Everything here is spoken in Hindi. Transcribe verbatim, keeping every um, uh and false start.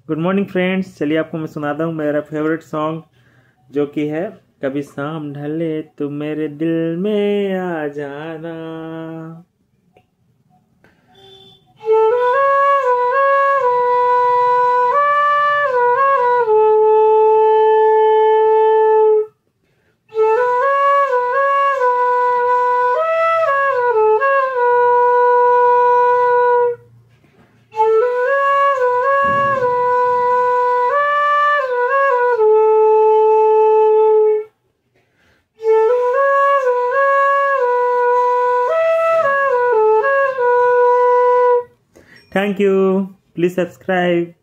Good morning friends. चलिए आपको मैं सुनाता हूँ मेरा फेवरेट सॉन्ग, जो कि है कभी शाम ढले तुम मेरे दिल में आ जाना। Thank you. Please subscribe.